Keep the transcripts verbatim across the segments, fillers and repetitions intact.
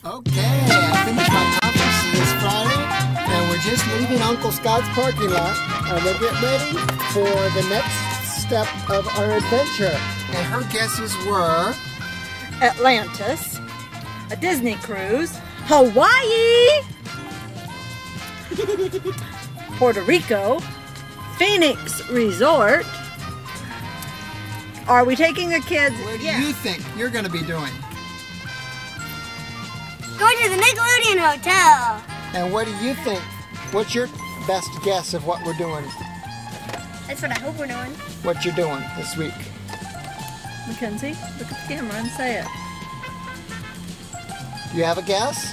Okay, I finished my conference this Friday, and we're just leaving Uncle Scott's parking lot, and we'll get ready for the next step of our adventure. And her guesses were Atlantis, a Disney cruise, Hawaii, Puerto Rico, Phoenix Resort. Are we taking the kids? Where do yeah. you think you're going to be doing? Going to the Nickelodeon Hotel. And what do you think? What's your best guess of what we're doing? That's what I hope we're doing. What you're doing this week? Mackenzie, look at the camera and say it. Do you have a guess?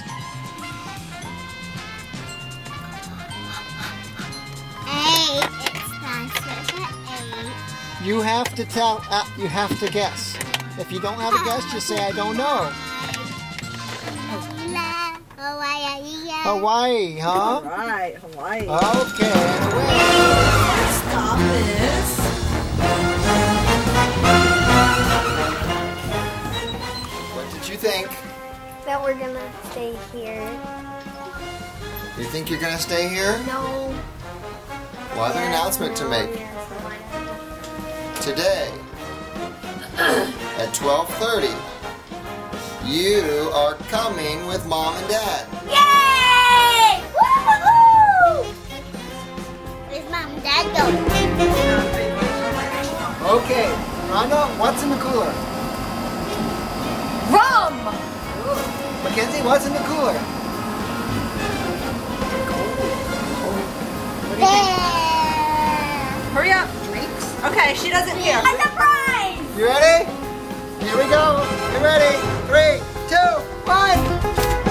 Eight. It starts with an eight. You have to tell, uh, you have to guess. If you don't have a guess, just say, I don't know. Hawaii, huh? All right, Hawaii. Okay. Let's stop this. What did you think? That we're gonna stay here. You think you're going to stay here? No. Well, I have an announcement to make. Today, at twelve thirty, you are coming with Mom and Dad. Yay! Woo-hoo-hoo! Where's Mom and Dad going? Okay, Rhonda, what's in the cooler? Rum! Mackenzie, what's in the cooler? Hurry up. Drinks? Okay, she doesn't hear. A surprise! You ready? Here we go. You ready? Three, two, one.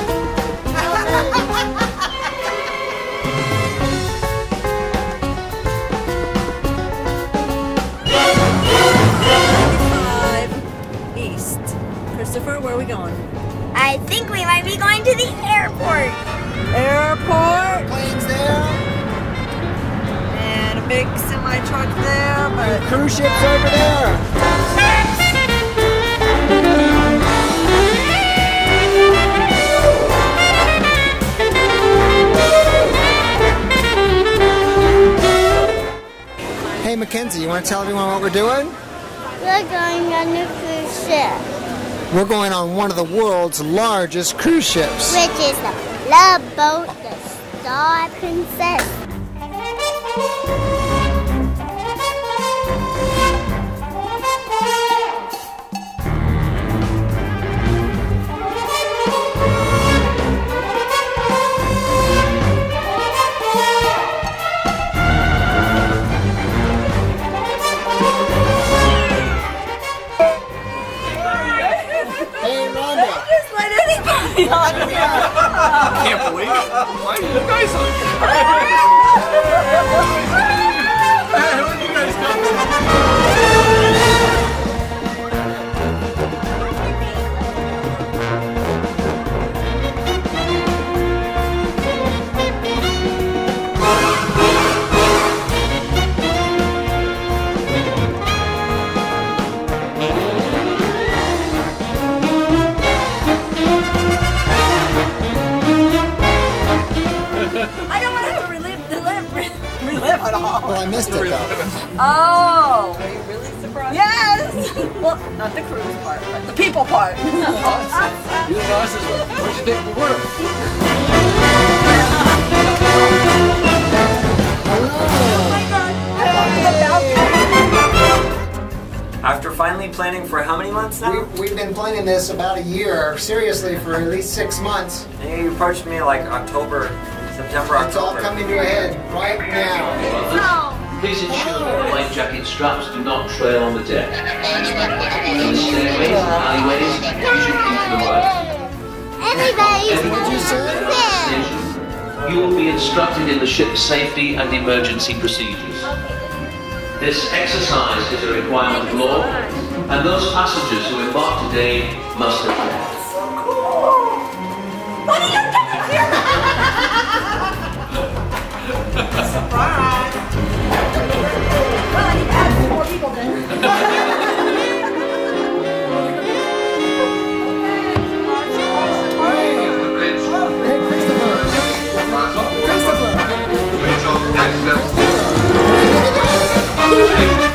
Five East. Christopher, where are we going? I think we might be going to the airport. Airport. Planes there. And a big semi truck there, but Cruise ships over there. Hey Mackenzie, you want to tell everyone what we're doing? We're going on a cruise ship, We're going on one of the world's largest cruise ships. which is the Love Boat, the Star Princess. Hey Rhonda. just let anybody on here. I can't believe it. Why are you guys on here? Hey, what you guys doing? I don't want to relive the live, relive it all. Well, I missed it though. Oh. Are you really surprised? Yes. Well, not the cruise part, but the people part. You the nicest one. Where'd you think we were? After finally planning for how many months now? We, we've been planning this about a year, seriously, for at least six months. And you approached me like October, September, It's all October. coming to a head right now. Please ensure that life jacket straps do not trail on the deck. In the stairways and alleyways, you should keep to the right. Everybody's What'd you say? You will be instructed in the ship's safety and emergency procedures. This exercise is a requirement of law, and those passengers who embark today must attend. What are you doing here? Surprise! Well, I need to add some more people then. moving.